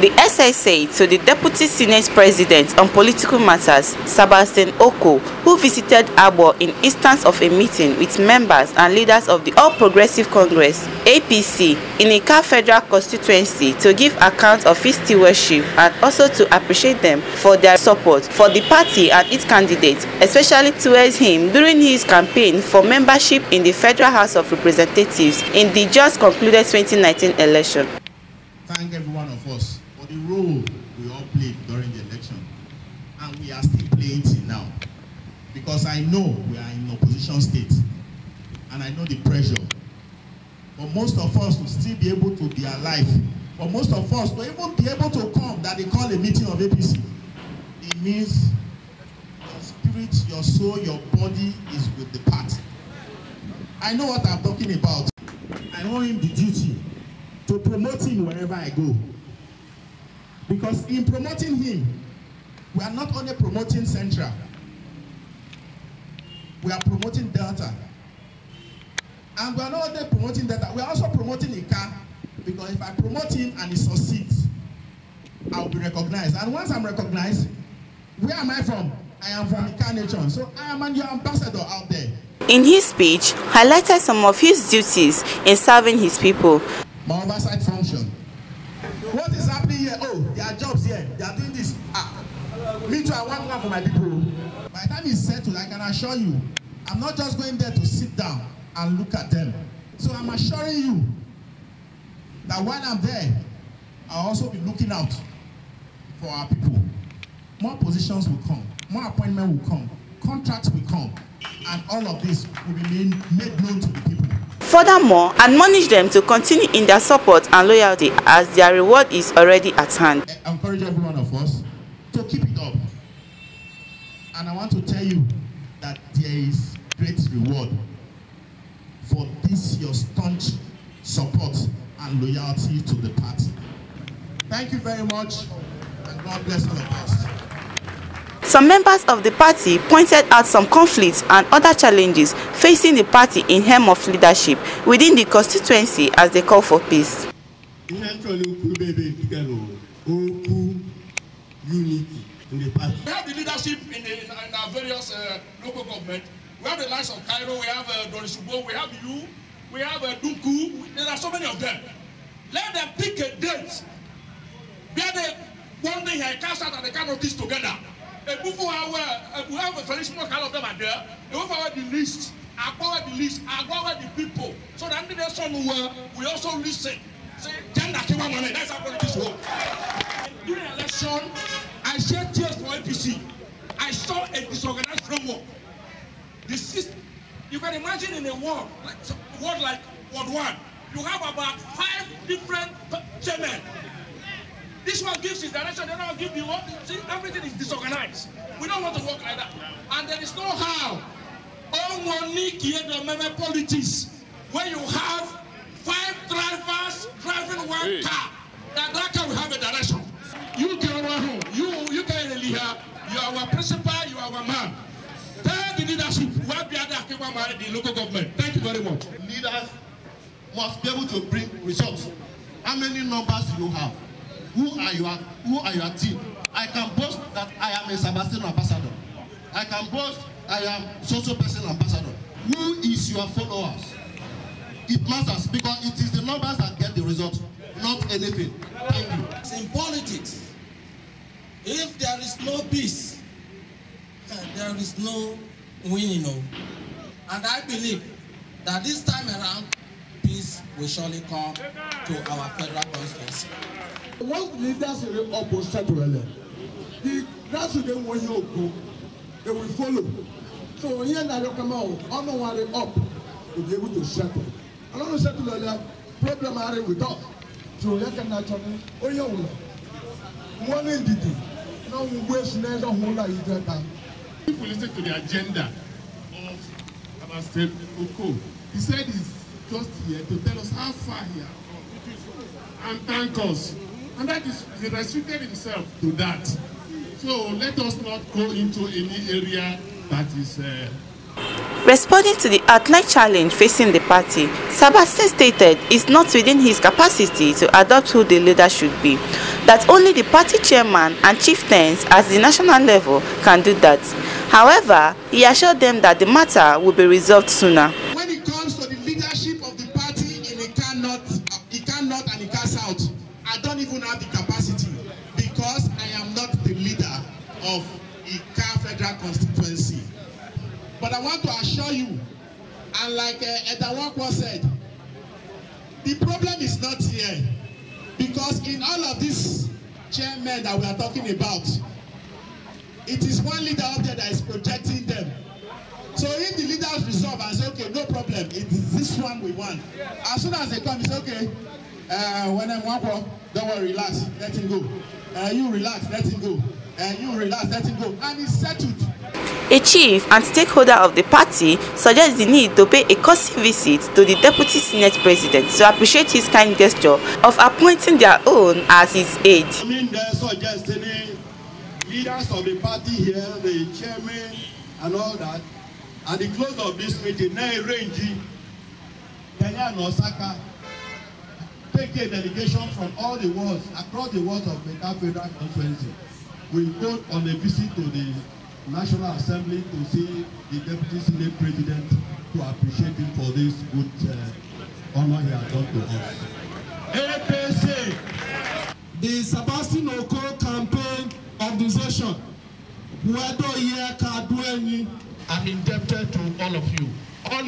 The SI said to the Deputy Senate President on political matters, Sebastian Oko, who visited Abo in instance of a meeting with members and leaders of the All Progressive Congress (APC) in Ika Federal Constituency to give account of his stewardship and also to appreciate them for their support for the party and its candidates, especially towards him during his campaign for membership in the Federal House of Representatives in the just concluded 2019 election. Thank every one of us for the role we all played during the election, and we are still playing till now, because I know we are in opposition state and I know the pressure, but most of us will still be able to be alive, but most of us will even be able to come that they call a meeting of APC. It means your spirit, your soul, your body is with the party. I know what I'm talking about. I owe him the duty to promote him wherever I go. Because in promoting him, we are not only promoting Central, we are promoting Delta. And we are not only promoting Delta, we are also promoting Ika. Because if I promote him and he succeeds, I will be recognized. And once I'm recognized, where am I from? I am from Ika Nation. So I am your ambassador out there. In his speech, highlighted some of his duties in serving his people. My oversight function. What is happening here? Oh, there are jobs here. They are doing this. Me too, I want one for my people. By the time it's settled, I can assure you, I'm not just going there to sit down and look at them. So I'm assuring you that while I'm there, I'll also be looking out for our people. More positions will come. More appointments will come. Contracts will come. And all of this will be made known to the people. Furthermore, admonish them to continue in their support and loyalty as their reward is already at hand. I encourage every one of us to keep it up. And I want to tell you that there is great reward for this your staunch support and loyalty to the party. Thank you very much, and God bless all of us. Some members of the party pointed out some conflicts and other challenges facing the party in terms of leadership within the constituency as they call for peace. We have the leadership in our various local government. We have the likes of Cairo, we have Dorishubo, we have you, we have Dunku. There are so many of them. Let them pick a date. Where they one day here, cast out and they cannot this together. We have a very small kind of them are there. They will forward the list, acquire the list, acquire the people. So that the son we also listen. Say, that's how politics work. During the election, I shed tears for APC. I saw a disorganized framework. You can imagine in a world like World 1, you have about 5 different chairmen. This one gives his direction, the other one gives the work. See, everything is disorganized. We don't want to work like that. And there is no how. All money create politics. When you have 5 drivers driving one car, that car will have a direction. You can home. You can really have. You are our principal, you are our man. Tell the leadership where the local government. Thank you very much. Leaders must be able to bring results. How many numbers do you have? Who are your team? I can boast that I am a Sebastian ambassador. I can boast I am social person ambassador. Who is your followers? It matters because it is the numbers that get the result, not anything. Thank you. In politics, if there is no peace, there is no winning. And I believe that this time around, peace will surely come to our federal constituency. Once the leaders are up or settled, the grassroots want you go, they will follow. So when you come out, I don't want it up to be able to settle. I don't settle the problem are with us. So you can naturally, oh yeah, one entity. No waste neither whole lot either time. If we listen to the agenda of Ambassador Oko, he said he's just here to tell us how far he has come and thank us. And that is, he restricted himself to that. So let us not go into any area that is... Responding to the outright challenge facing the party, Sebastian stated it's not within his capacity to adopt who the leader should be. that only the party chairman and chieftains at the national level can do that. However, he assured them that the matter will be resolved sooner. When it comes to the leadership of the party in Ika North and Ika South, I don't even have the capacity because I am not the leader of Ika Federal Constituency. But I want to assure you, and like Edawakwa said, the problem is not here. Because in all of these chairmen that we are talking about, it is one leader up there that is projecting them. So if the leaders resolve and say, okay, no problem, it is this one we want. As soon as they come, it's okay. When I'm one, don't worry, relax, let him go. You relax, let him go. You relax, let him go. And it's settled. A chief and stakeholder of the party suggests the need to pay a courtesy visit to the Deputy Senate President to appreciate his kind gesture of appointing their own as his aide. I mean, they're suggesting leaders of the party here, the chairman and all that, at the close of this meeting, Renji, Kenya and Osaka, take a delegation from all the wards, across the wards of the Federal Constituency. We go on a visit to the National Assembly to see the Deputy Senate President to appreciate him for this good honor he has done to us. APC, the Sebastian Oko campaign organization, I'm indebted to all of you.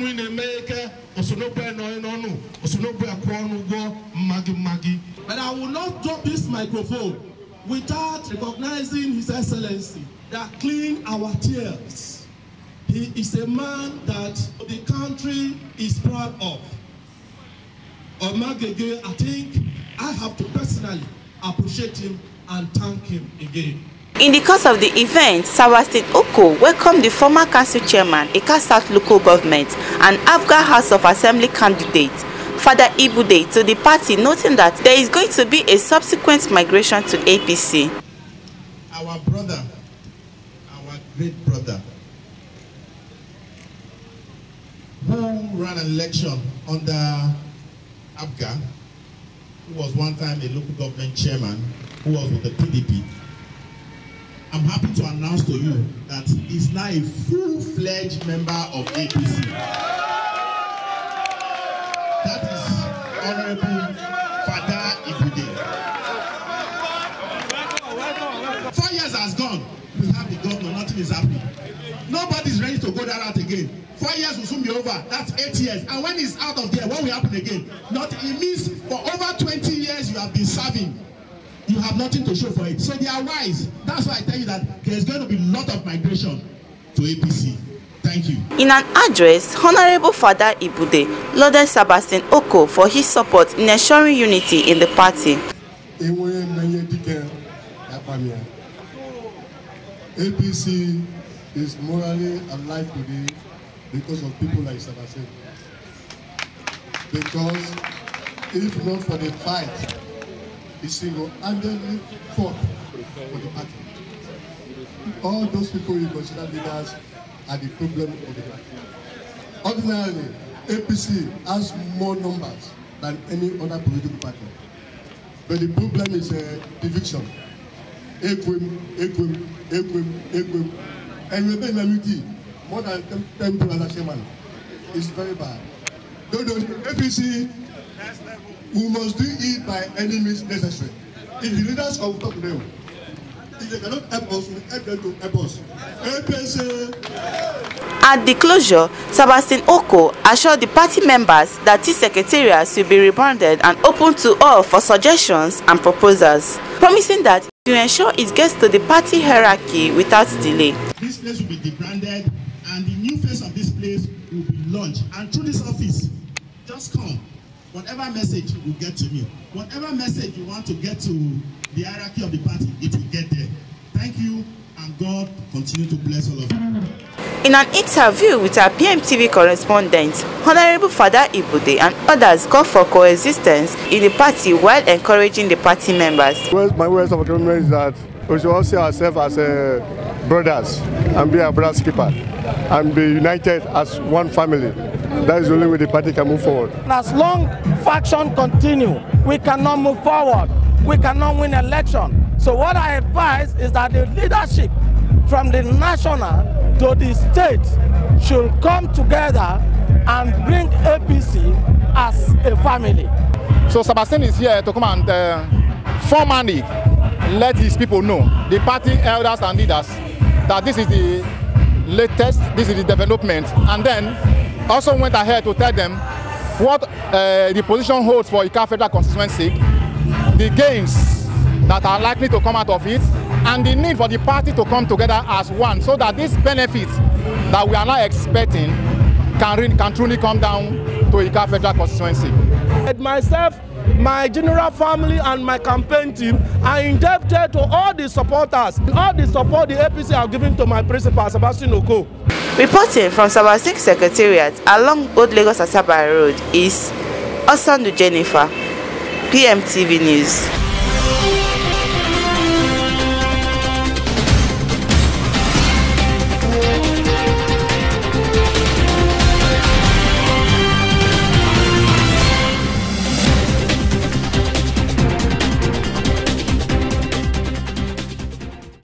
But I will not drop this microphone without recognizing His Excellency that clean our tears. He is a man that the country is proud of. Omagege, I think I have to personally appreciate him and thank him again. In the course of the event, Sebastian Oko welcomed the former council chairman, Ika South local government, and Afga House of Assembly candidate, Father Ibude, to the party, noting that there is going to be a subsequent migration to APC. Our brother, our great brother, who ran an election under Abga, who was one time a local government chairman, who was with the PDP. I'm happy to announce to you that he's now a full-fledged member of APC. That is Honorable Father Ibude. 4 years has gone. We have the governor, nothing is happening. Nobody's ready to go that out again. 4 years will soon be over. That's 8 years. And when he's out of there, what will happen again? It means for over 20 years you have been serving. You have nothing to show for it. So they are wise. That's why I tell you that there's going to be a lot of migration to APC. Thank you. In an address, Honorable Father Ibude lauded Sebastian Oko for his support in ensuring unity in the party. APC is morally alive today because of people like Sebastian. Because if not for the fight, he single-handedly fought for the party. All those people you consider leaders are the problem of the party. Ordinarily, APC has more numbers than any other political party. But the problem is division. Equim. And we've been in more than 10 people as a chairman. It's very bad. APC, we must do it by any means necessary. If the leaders come talk to them, if they cannot help us, we help them to help us. At the closure, Sebastian Oko assured the party members that his secretariats will be rebranded and open to all for suggestions and proposals, promising that to ensure it gets to the party hierarchy without delay. This place will be debranded and the new face of this place will be launched. And through this office, just come. Whatever message will get to me, whatever message you want to get to the hierarchy of the party, it will get there. Thank you, and God continue to bless all of you. In an interview with our PMTV correspondent, Honorable Father Ibude and others called for coexistence in the party while encouraging the party members. Well, my words of agreement is that we should all see ourselves as brothers and be a brother's keeper and be united as one family. That is the only way the party can move forward. As long faction continue, we cannot move forward. we cannot win election. So what I advise is that the leadership from the national to the state should come together and bring APC as a family. So Sebastian is here to come and formally let his people know, the party elders and leaders, that this is the latest, this is the development, and then also went ahead to tell them what the position holds for Ika Federal Constituency, the gains that are likely to come out of it, and the need for the party to come together as one, so that these benefits that we are now expecting can truly come down to Ika Federal Constituency. Myself, my general family and my campaign team are indebted to all the supporters, all the support the APC are giving to my principal, Sebastian Oko. Reporting from Sabah Secretariat along Old Lagos Asaba Road is Osandu Jennifer, PMTV News.